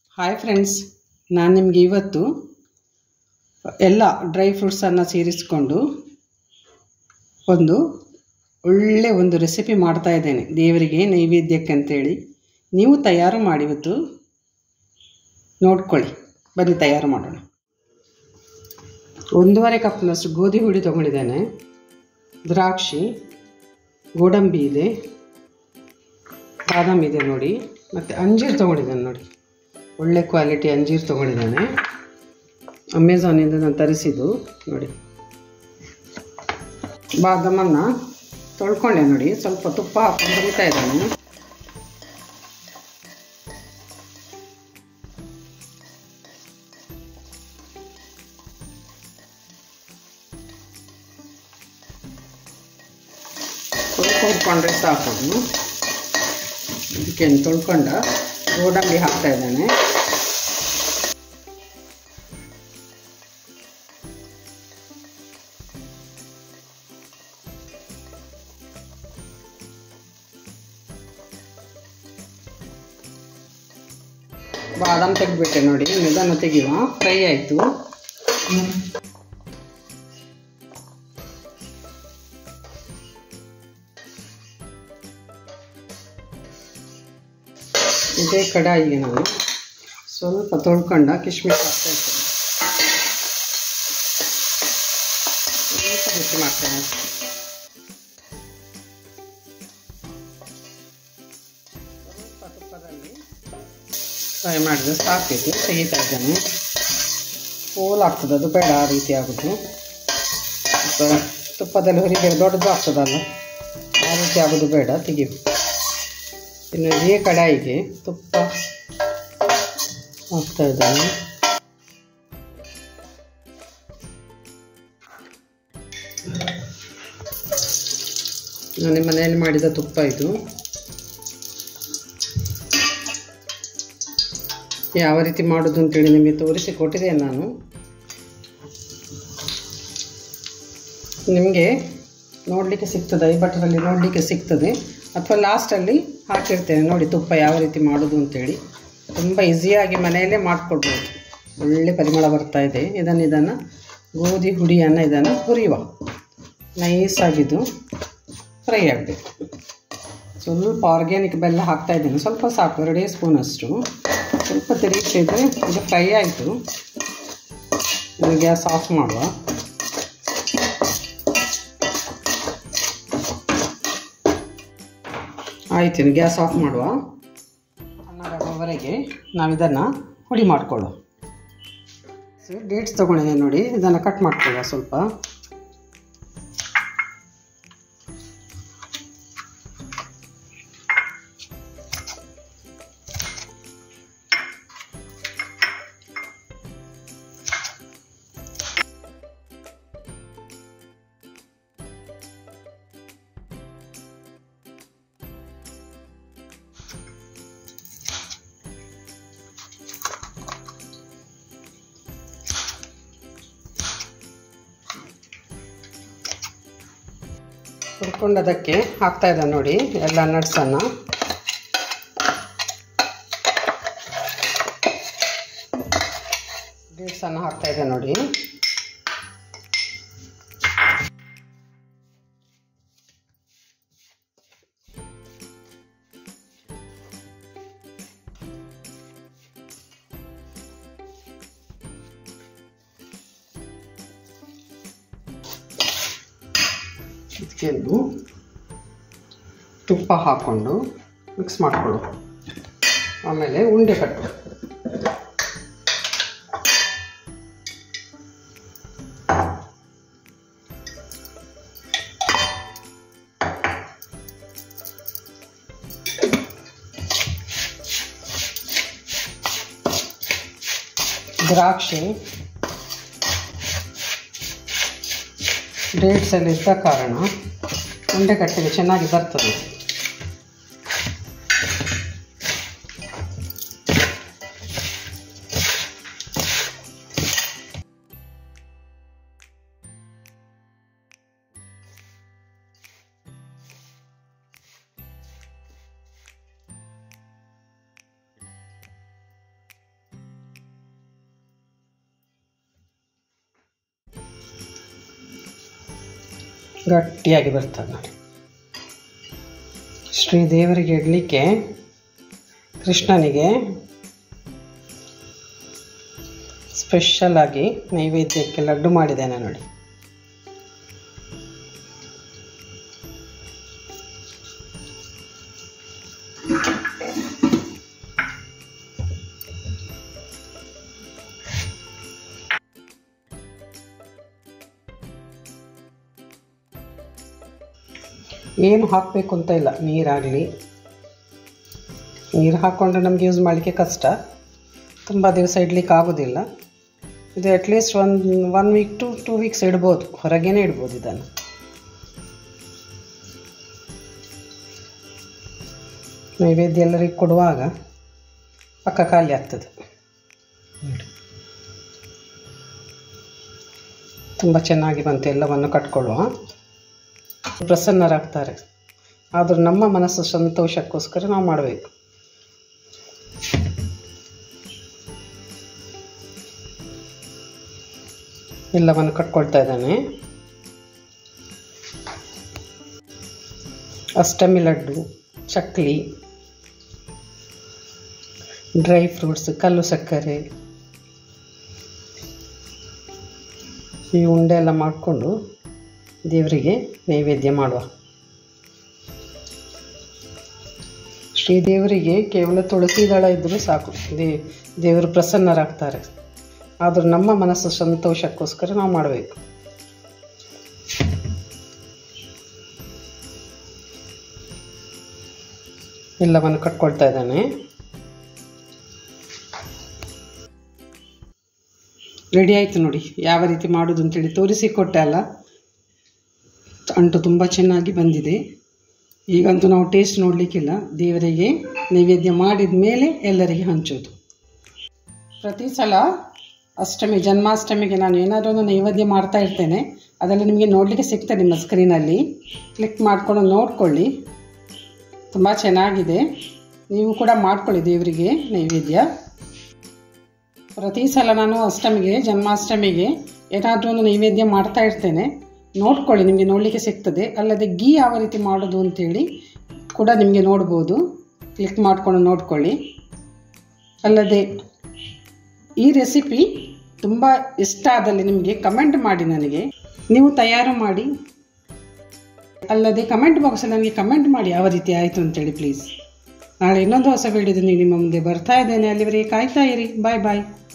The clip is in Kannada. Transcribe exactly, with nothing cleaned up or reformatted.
ಹಾಯ್ ಫ್ರೆಂಡ್ಸ್, ನಾನು ನಿಮಗೆ ಇವತ್ತು ಎಲ್ಲ ಡ್ರೈ ಫ್ರೂಟ್ಸನ್ನು ಸೇರಿಸಿಕೊಂಡು ಒಂದು ಒಳ್ಳೆ ಒಂದು ರೆಸಿಪಿ ಮಾಡ್ತಾ ಇದ್ದೇನೆ ದೇವರಿಗೆ ನೈವೇದ್ಯಕ್ಕೆ ಅಂತೇಳಿ. ನೀವು ತಯಾರು ಮಾಡಿ ಇವತ್ತು ನೋಡ್ಕೊಳ್ಳಿ. ಬನ್ನಿ ತಯಾರು ಮಾಡೋಣ. ಒಂದೂವರೆ ಕಪ್ನಷ್ಟು ಗೋಧಿ ಹುಡಿ ತೊಗೊಂಡಿದ್ದೇನೆ, ದ್ರಾಕ್ಷಿ, ಗೋಡಂಬಿ ಇದೆ, ಬಾದಾಮಿ ಇದೆ ನೋಡಿ, ಮತ್ತು ಅಂಜೀರು ತೊಗೊಂಡಿದ್ದೇನೆ ನೋಡಿ. ಒಳ್ಳೆ ಕ್ವಾಲಿಟಿ ಅಂಜೀರು ತೊಗೊಂಡಿದ್ದೇನೆ, ಅಮೆಝಾನಿಂದ ನಾನು ತರಿಸಿದ್ದು ನೋಡಿ. ಬಾದಾಮನ್ನು ತೊಳ್ಕೊಂಡೆ ನೋಡಿ, ಸ್ವಲ್ಪ ತುಪ್ಪ ಹಾಕೊಂಡು ಹುರಿತಾ ಇದ್ದಾನೆ. ಹುರ್ಕೊಂಡ್ರೆ ಸಾಕು. ಇದಕ್ಕೆ ತೊಳ್ಕೊಂಡ ಗೋಡಂಬಿ ಹಾಕ್ತಾ ಇದ್ದಾನೆ. ಬಾದಾಮ್ ತೆಗೆದ್ಬಿಟ್ಟೆ ನೋಡಿ, ನಿಧಾನ ತೆಗೆಯುವ. ಫ್ರೈ ಆಯಿತು. ಇದೇ ಕಡಾಯಿಗೆ ನಾನು ಸ್ವಲ್ಪ ತೊಳ್ಕೊಂಡ ಕಿಶ್ಮಿಶ್ ಹಾಕ್ತಾ ಇರ್ತೇನೆ. ಸ್ವಲ್ಪ ಬಿಸಿ ಮಾಡ್ತೇನೆ. ಸ್ವಲ್ಪ ತುಪ್ಪದಲ್ಲಿ ಫ್ರೈ ಮಾಡಿದ್ರೆ ಸಾಕಿದ್ದು ತೆಗಿತಾ ಇದ್ದೇನೆ. ಹೋಲ್ ಆಗ್ತದೆ, ಅದು ಬೇಡ ಆ ರೀತಿ ಆಗೋದು. ತುಪ್ಪದಲ್ಲಿ ಹುರಿಬೇಡ, ದೊಡ್ಡದು ಆಗ್ತದಲ್ಲ, ಆ ರೀತಿ ಆಗೋದು ಬೇಡ, ತೆಗಿವು. ಇನ್ನು ಇದೇ ಕಡಾಯಿಗೆ ತುಪ್ಪ ಹಾಕ್ತಾ ಇದ್ದಾನೆ. ನಾನು ಮನೆಯಲ್ಲಿ ಮಾಡಿದ ತುಪ್ಪ ಇದು. ಯಾವ ರೀತಿ ಮಾಡೋದು ಅಂತೇಳಿ ನಿಮಗೆ ತೋರಿಸಿ ಕೊಟ್ಟಿದ್ದೆ ನಾನು. ನಿಮಗೆ ನೋಡಲಿಕ್ಕೆ ಸಿಗ್ತದೆ, ಈ ಬಟರಲ್ಲಿ ನೋಡಲಿಕ್ಕೆ ಸಿಗ್ತದೆ, ಅಥವಾ ಲಾಸ್ಟಲ್ಲಿ ಹಾಕಿರ್ತೇನೆ ನೋಡಿ ತುಪ್ಪ ಯಾವ ರೀತಿ ಮಾಡೋದು ಅಂತೇಳಿ. ತುಂಬ ಈಸಿಯಾಗಿ ಮನೆಯಲ್ಲೇ ಮಾಡಿಕೊಡ್ಬೋದು. ಒಳ್ಳೆ ಪರಿಮಳ ಬರ್ತಾ ಇದೆ. ಇದನ್ನು ಇದನ್ನು ಗೋಧಿ ಹುಡಿಯನ್ನು ಇದನ್ನು ಹುರಿಯುವ. ನೈಸಾಗಿದ್ದು ಫ್ರೈ ಆಗಬೇಕು. ಸ್ವಲ್ಪ ಆರ್ಗ್ಯಾನಿಕ್ ಬೆಲ್ಲ ಹಾಕ್ತಾ ಇದ್ದೇನೆ, ಸ್ವಲ್ಪ ಸಾಕು, ಎರಡೇ ಸ್ಪೂನಷ್ಟು. ಸ್ವಲ್ಪ ತಿರುಗಿಸಿದ್ರೆ ಇದು ಫ್ರೈ ಆಯಿತು. ಇದು ಗ್ಯಾಸ್ ಆಫ್ ಮಾಡುವ. ಆಯ್ತು, ಗ್ಯಾಸ್ ಆಫ್ ಮಾಡುವ. ಹನ್ನೆರಡರವರೆಗೆ ನಾವು ಇದನ್ನು ಹುಡಿ ಮಾಡಿಕೊಳ್ಳುವ. ಡೇಟ್ಸ್ ತೊಗೊಂಡಿದ್ದೇನೆ ನೋಡಿ, ಇದನ್ನು ಕಟ್ ಮಾಡ್ಕೊಳ್ಳುವ ಸ್ವಲ್ಪ. ಹುರ್ಕೊಂಡದಕ್ಕೆ ಹಾಕ್ತಾ ಇದ್ದಾನೆ ನೋಡಿ ಎಲ್ಲ ನಟ್ಸನ್ನು. ಡೇಟ್ಸನ್ನು ಹಾಕ್ತಾ ಇದೆ ನೋಡಿ. ಇದಕ್ಕೆಂದು ತುಪ್ಪ ಹಾಕ್ಕೊಂಡು ಮಿಕ್ಸ್ ಮಾಡಿಕೊಳ್ಳು. ಆಮೇಲೆ ಉಂಡೆ ಕಟ್ಟು. ದ್ರಾಕ್ಷಿ ಡೇಟ್ಸ್ ಎಲ್ಲ ಇದ್ದ ಕಾರಣ ಉಂಡೆ ಕಟ್ಟಿಗೆ ಚೆನ್ನಾಗಿ ಬರ್ತದೆ. ಗಟ್ಟಿಯಾಗಿ ಬರ್ತದೆ ನೋಡಿ. ಶ್ರೀದೇವರಿಗೆ ಇಡಲಿಕ್ಕೆ, ಕೃಷ್ಣನಿಗೆ ಸ್ಪೆಷಲ್ ಆಗಿ ನೈವೇದ್ಯಕ್ಕೆ ಲಡ್ಡು ಮಾಡಿದ್ದೇನೆ ನೋಡಿ. ಏನು ಹಾಕಬೇಕು ಅಂತ ಇಲ್ಲ, ನೀರಾಗಲಿ. ನೀರು ಹಾಕ್ಕೊಂಡ್ರೆ ನಮಗೆ ಯೂಸ್ ಮಾಡಲಿಕ್ಕೆ ಕಷ್ಟ, ತುಂಬ ದಿವಸ ಇಡಲಿಕ್ಕೆ ಆಗೋದಿಲ್ಲ. ಇದು ಅಟ್ಲೀಸ್ಟ್ ಒಂದು one week to two weeks ಇಡ್ಬೋದು, ಹೊರಗೇನೆ ಇಡ್ಬೋದು ಇದನ್ನು. ನೈವೇದ್ಯ ಎಲ್ಲರಿಗೆ ಕೊಡುವಾಗ ಪಕ್ಕ ಖಾಲಿ ಆಗ್ತದೆ. ತುಂಬ ಚೆನ್ನಾಗಿ ಬಂತು. ಎಲ್ಲವನ್ನು ಕಟ್ಕೊಳ್ಳುವ, ಪ್ರಸನ್ನರಾಗ್ತಾರೆ. ಆದರೂ ನಮ್ಮ ಮನಸ್ಸು ಸಂತೋಷಕ್ಕೋಸ್ಕರ ನಾವು ಮಾಡಬೇಕು. ಎಲ್ಲವನ್ನು ಕಟ್ಕೊಳ್ತಾ ಇದ್ದಾನೆ. ಅಷ್ಟಮಿ ಲಡ್ಡು, ಚಕ್ಲಿ, ಡ್ರೈ ಫ್ರೂಟ್ಸ್, ಕಲ್ಲು ಸಕ್ಕರೆ, ಈ ಉಂಡೆ ಎಲ್ಲ ಮಾಡಿಕೊಂಡು ದೇವರಿಗೆ ನೈವೇದ್ಯ ಮಾಡುವ. ಶ್ರೀದೇವರಿಗೆ ಕೇವಲ ತುಳಸಿ ದಳ ಇದ್ದರೂ ಸಾಕು, ದೇ ದೇವರು ಪ್ರಸನ್ನರಾಗ್ತಾರೆ. ಆದರೂ ನಮ್ಮ ಮನಸ್ಸು ಸಂತೋಷಕ್ಕೋಸ್ಕರ ನಾವು ಮಾಡಬೇಕು. ಎಲ್ಲವನ್ನು ಕಟ್ಕೊಳ್ತಾ ಇದ್ದಾನೆ. ರೆಡಿ ಆಯಿತು ನೋಡಿ, ಯಾವ ರೀತಿ ಮಾಡೋದು ಅಂತೇಳಿ ತೋರಿಸಿಕೊಟ್ಟೆ ಅಲ್ಲ. ಅಂಟು ತುಂಬ ಚೆನ್ನಾಗಿ ಬಂದಿದೆ. ಈಗಂತೂ ನಾವು ಟೇಸ್ಟ್ ನೋಡಲಿಕ್ಕಿಲ್ಲ, ದೇವರಿಗೆ ನೈವೇದ್ಯ ಮಾಡಿದ ಮೇಲೆ ಎಲ್ಲರಿಗೆ ಹಂಚೋದು. ಪ್ರತಿ ಸಲ ಅಷ್ಟಮಿ, ಜನ್ಮಾಷ್ಟಮಿಗೆ ನಾನು ಏನಾದರೂ ಒಂದು ನೈವೇದ್ಯ ಮಾಡ್ತಾ ಇರ್ತೇನೆ. ಅದರಲ್ಲಿ ನಿಮಗೆ ನೋಡಲಿಕ್ಕೆ ಸಿಗ್ತದೆ ನಿಮ್ಮ ಸ್ಕ್ರೀನಲ್ಲಿ. ಕ್ಲಿಕ್ ಮಾಡಿಕೊಂಡು ನೋಡ್ಕೊಳ್ಳಿ, ತುಂಬ ಚೆನ್ನಾಗಿದೆ. ನೀವು ಕೂಡ ಮಾಡ್ಕೊಳ್ಳಿ ದೇವರಿಗೆ ನೈವೇದ್ಯ. ಪ್ರತಿ ಸಲ ನಾನು ಅಷ್ಟಮಿಗೆ, ಜನ್ಮಾಷ್ಟಮಿಗೆ ಏನಾದರೂ ಒಂದು ನೈವೇದ್ಯ ಮಾಡ್ತಾ ಇರ್ತೇನೆ. ನೋಡ್ಕೊಳ್ಳಿ, ನಿಮಗೆ ನೋಡಲಿಕ್ಕೆ ಸಿಗ್ತದೆ. ಅಲ್ಲದೆ ಗೀ ಯಾವ ರೀತಿ ಮಾಡೋದು ಅಂತೇಳಿ ಕೂಡ ನಿಮಗೆ ನೋಡ್ಬೋದು. ಕ್ಲಿಕ್ ಮಾಡಿಕೊಂಡು ನೋಡ್ಕೊಳ್ಳಿ. ಅಲ್ಲದೆ ಈ ರೆಸಿಪಿ ತುಂಬ ಇಷ್ಟ ಆದಲ್ಲಿ ನಿಮಗೆ ಕಮೆಂಟ್ ಮಾಡಿ, ನನಗೆ ನೀವು ತಯಾರು ಮಾಡಿ. ಅಲ್ಲದೆ ಕಮೆಂಟ್ ಬಾಕ್ಸಲ್ಲಿ ನನಗೆ ಕಮೆಂಟ್ ಮಾಡಿ ಯಾವ ರೀತಿ ಆಯಿತು ಅಂತೇಳಿ ಪ್ಲೀಸ್. ನಾಳೆ ಇನ್ನೊಂದು ಹೊಸ ವಿಡಿಯೋದಿಂದ ನಿಮ್ಮ ಮುಂದೆ ಬರ್ತಾ ಇದ್ದೇನೆ. ಅಲ್ಲಿವರೆಗೆ ಕಾಯ್ತಾ ಇರಿ. ಬಾಯ್ ಬಾಯ್.